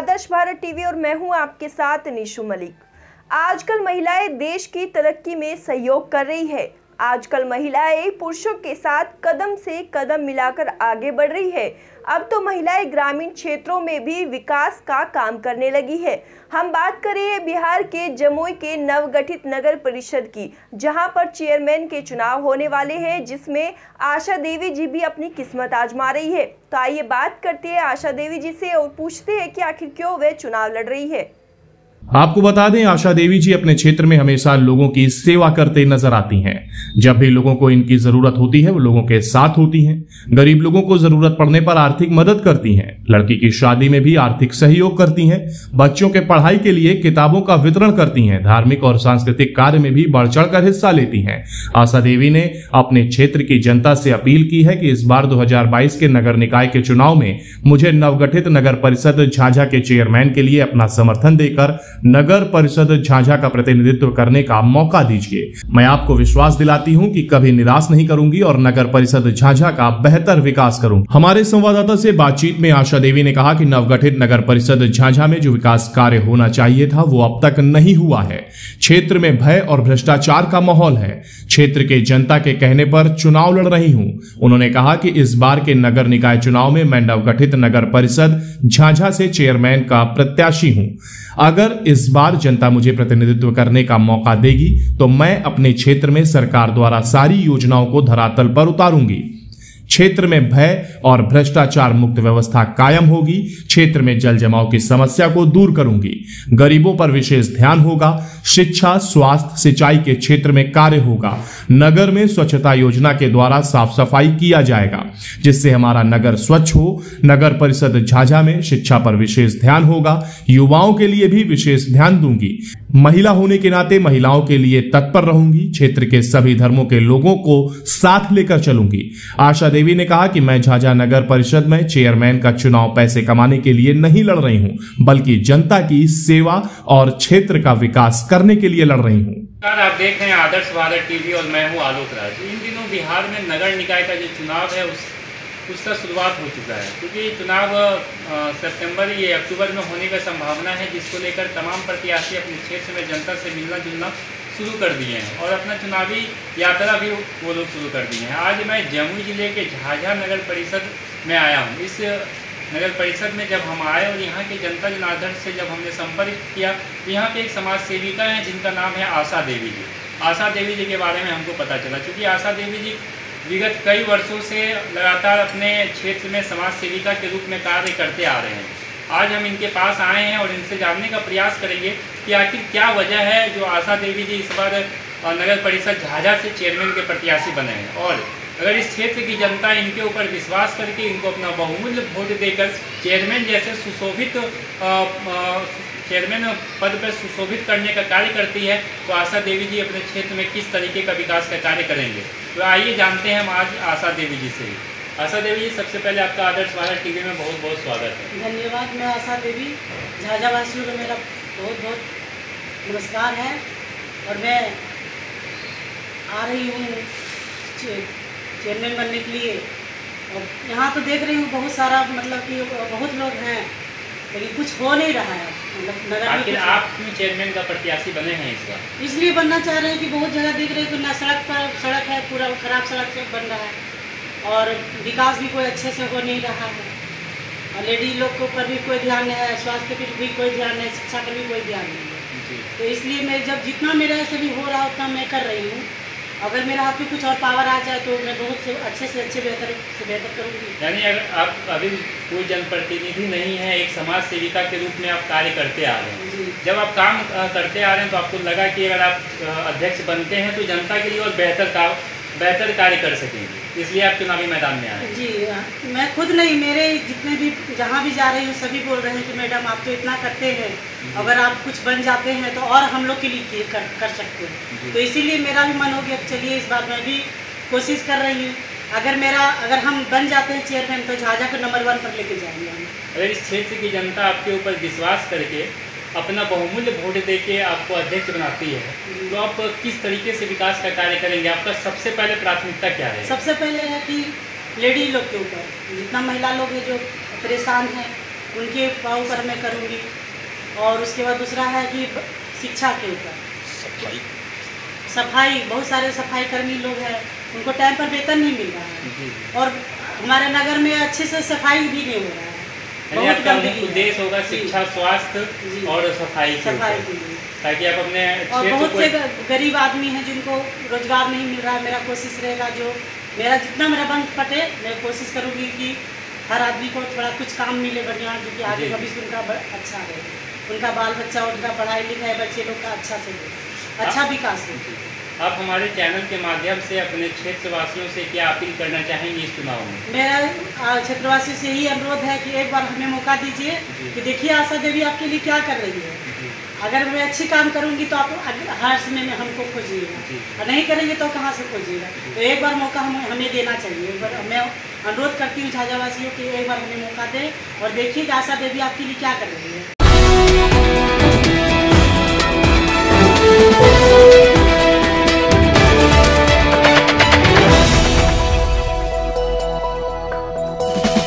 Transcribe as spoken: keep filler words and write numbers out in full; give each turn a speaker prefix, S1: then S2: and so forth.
S1: आदर्श Bharat TV और मैं हूं आपके साथ निशु मलिक। आजकल महिलाएं देश की तरक्की में सहयोग कर रही है। आजकल महिलाएं पुरुषों के साथ कदम से कदम मिलाकर आगे बढ़ रही है। अब तो महिलाएं ग्रामीण क्षेत्रों में भी विकास का काम करने लगी है। हम बात करें बिहार के जमुई के नवगठित नगर परिषद की, जहां पर चेयरमैन के चुनाव होने वाले हैं, जिसमें आशा देवी जी भी अपनी किस्मत आजमा रही है। तो आइए बात करते हैं आशा देवी जी से और पूछते हैं कि आखिर क्यों वे चुनाव लड़ रही है।
S2: आपको बता दें, आशा देवी जी अपने क्षेत्र में हमेशा लोगों की सेवा करते नजर आती हैं। जब भी लोगों को इनकी जरूरत होती है वो लोगों के साथ होती हैं। गरीब लोगों को जरूरत पड़ने पर आर्थिक मदद करती हैं। लड़की की शादी में भी आर्थिक सहयोग करती हैं। बच्चों के पढ़ाई के लिए किताबों का वितरण करती हैं। धार्मिक और सांस्कृतिक कार्य में भी बढ़ चढ़ कर हिस्सा लेती हैं। आशा देवी ने अपने क्षेत्र की जनता से अपील की है कि इस बार दो हजार बाईस के नगर निकाय के चुनाव में मुझे नवगठित नगर परिषद झाझा के चेयरमैन के लिए अपना समर्थन देकर नगर परिषद झाझा का प्रतिनिधित्व करने का मौका दीजिए। मैं आपको विश्वास दिलाती हूं कि कभी निराश नहीं करूंगी और नगर परिषद झाझा का बेहतर विकास करूंगी। हमारे संवाददाता से बातचीत में आशा देवी ने कहा कि नवगठित नगर परिषद झाझा में जो विकास कार्य होना चाहिए था वो अब तक नहीं हुआ है। क्षेत्र में भय और भ्रष्टाचार का माहौल है। क्षेत्र के जनता के कहने पर चुनाव लड़ रही हूं। उन्होंने कहा कि इस बार के नगर निकाय चुनाव में मैं नवगठित नगर परिषद झाझा से चेयरमैन का प्रत्याशी हूं। अगर इस बार जनता मुझे प्रतिनिधित्व करने का मौका देगी तो मैं अपने क्षेत्र में सरकार द्वारा सारी योजनाओं को धरातल पर उतारूंगी। क्षेत्र में भय और भ्रष्टाचार मुक्त व्यवस्था कायम होगी। क्षेत्र में जल जमाव की समस्या को दूर करूंगी। गरीबों पर विशेष ध्यान होगा। शिक्षा, स्वास्थ्य, सिंचाई के क्षेत्र में कार्य होगा। नगर में स्वच्छता योजना के द्वारा साफ सफाई किया जाएगा, जिससे हमारा नगर स्वच्छ हो। नगर परिषद झाझा में शिक्षा पर विशेष ध्यान होगा। युवाओं के लिए भी विशेष ध्यान दूंगी। महिला होने के नाते महिलाओं के लिए तत्पर रहूंगी। क्षेत्र के सभी धर्मों के लोगों को साथ लेकर चलूंगी। आशा देवी ने कहा कि मैं झाझा नगर परिषद में चेयरमैन का चुनाव पैसे कमाने के लिए नहीं लड़ रही हूं, बल्कि जनता की सेवा और क्षेत्र का विकास करने के लिए लड़ रही हूं।
S3: आप देख रहे हैं आदर्श भारत टीवी और मैं हूं आलोक राज। इन दिनों बिहार में नगर निकाय का जो चुनाव है उस उसका शुरुआत हो चुका है, क्योंकि चुनाव सितंबर ये अक्टूबर में होने का संभावना है, जिसको लेकर तमाम प्रत्याशी अपने क्षेत्र में जनता से मिलना जुलना शुरू कर दिए हैं और अपना चुनावी यात्रा भी वो लोग शुरू कर दिए हैं। आज मैं जमुई जिले के झाझा नगर परिषद में आया हूँ। इस नगर परिषद में जब हम आए और यहाँ के जनता जनार्दन से जब हमने संपर्क किया तो यहाँ के एक समाज सेविका हैं जिनका नाम है आशा देवी जी। आशा देवी जी के बारे में हमको पता चला, क्योंकि आशा देवी जी विगत कई वर्षों से लगातार अपने क्षेत्र में समाज सेविका के रूप में कार्य करते आ रहे हैं। आज हम इनके पास आए हैं और इनसे जानने का प्रयास करेंगे कि आखिर क्या वजह है जो आशा देवी जी इस बार नगर परिषद झाझा से चेयरमैन के प्रत्याशी बने हैं, और अगर इस क्षेत्र की जनता इनके ऊपर विश्वास करके इनको अपना बहुमूल्य वोट देकर चेयरमैन जैसे सुशोभित चेयरमैन पद पर सुशोभित करने का कार्य करती है, तो आशा देवी जी अपने क्षेत्र में किस तरीके का विकास का कार्य करेंगे। तो आइए जानते हैं हम आज आशा देवी जी से। आशा देवी जी, सबसे पहले आपका आदर्श भारत टीवी में बहुत बहुत स्वागत है।
S4: धन्यवाद। मैं आशा देवी, झाझा वासियों को मेरा बहुत बहुत नमस्कार है और मैं आ रही हूँ चेयरमैन बनने के लिए। और यहाँ तो देख रही हूँ बहुत सारा, मतलब कि बहुत लोग हैं, लेकिन कुछ हो नहीं रहा है। मतलब नगर
S3: आखिर आप क्यों चेयरमैन का प्रत्याशी बने हैं इस बार?
S4: इसलिए बनना चाह रहे हैं कि बहुत जगह देख रहे हैं कि ना सड़क पर सड़क है, पूरा खराब सड़क से बन रहा है और विकास भी कोई अच्छे से हो नहीं रहा है। और लेडी लोग को पर भी कोई ध्यान नहीं है, स्वास्थ्य पर भी कोई ध्यान नहीं, शिक्षा पर भी कोई ध्यान नहीं है। तो इसलिए मैं जब जितना मेरे से भी हो रहा उतना मैं कर रही हूँ। अगर मेरे हाथ में कुछ और पावर आ जाए तो मैं बहुत से अच्छे से अच्छे बेहतर से बेहतर करूँगी।
S3: यानी अगर आप अभी कोई जनप्रतिनिधि नहीं है, एक समाज सेविका के रूप में आप कार्य करते आ रहे हैं। जब आप काम करते आ रहे हैं तो आपको लगा कि अगर आप अध्यक्ष बनते हैं तो जनता के लिए और बेहतर काम बेहतर कार्य कर सकेंगे, इसलिए आप चुनावी मैदान में आए।
S4: जी, मैं खुद नहीं, मेरे जितने भी जहाँ भी जा रही हूँ सभी बोल रहे हैं कि मैडम आप तो इतना करते हैं, अगर आप कुछ बन जाते हैं तो और हम लोग के लिए कर कर सकते हैं। तो इसीलिए मेरा भी मन हो गया, चलिए इस बार मैं भी कोशिश कर रही हूँ। अगर मेरा अगर हम बन जाते हैं चेयरमैन तो झाझा को नंबर वन पर लेके जाएंगे हम।
S3: अगर इस क्षेत्र की जनता आपके ऊपर विश्वास करके अपना बहुमूल्य वोट देके आपको अध्यक्ष बनाती है, तो आप किस तरीके से विकास का कार्य करेंगे? आपका सबसे पहले प्राथमिकता क्या है?
S4: सबसे पहले है कि लेडी लोग के ऊपर जितना महिला लोग हैं जो परेशान हैं उनके ऊपर मैं करूँगी। और उसके बाद दूसरा है कि शिक्षा के ऊपर
S5: सफाई
S4: सफाई बहुत सारे सफाई कर्मी लोग हैं, उनको टाइम पर वेतन नहीं मिल रहा है और हमारे नगर में अच्छे से सफाई भी नहीं हो रहा है।
S3: यानी
S4: बहुत
S3: आपका
S4: गंदगी
S3: उद्देश्य
S4: है।
S3: होगा शिक्षा, स्वास्थ्य
S4: जी।
S3: और सफाई के
S4: सफाई
S3: ऊपर,
S4: के लिए।
S3: ताकि आप अपने
S4: और
S3: क्षेत्र
S4: बहुत
S3: को
S4: से ग- गरीब आदमी हैं जिनको रोजगार नहीं मिल रहा है। मेरा कोशिश रहेगा जो मेरा जितना मेरा बंद पटे, मैं कोशिश करूँगी कि हर आदमी को थोड़ा कुछ काम मिले बढ़िया, जो कि आगे
S3: जी।
S4: भविष्य उनका ब- अच्छा रहे, उनका बाल बच्चा, उनका पढ़ाई लिखाई बच्चे लोग का अच्छा से हो, अच्छा विकास हो।
S3: आप हमारे चैनल के माध्यम से अपने क्षेत्रवासियों से क्या अपील करना चाहेंगे इस चुनाव में?
S4: मेरा आ, क्षेत्रवासी से यही अनुरोध है कि एक बार हमें मौका दीजिए कि देखिए आशा देवी आपके लिए क्या कर रही है। अगर मैं अच्छी काम करूंगी तो आप अग- हर समय में हमको खोजिएगा, और नहीं करेंगे तो कहाँ से खोजिएगा। तो एक बार मौका हम हमें देना चाहिए। एक बार मैं अनुरोध करती हूँ झाझावासियों कि एक बार हमें मौका दें और देखिए कि आशा देवी आपके लिए क्या कर रही है।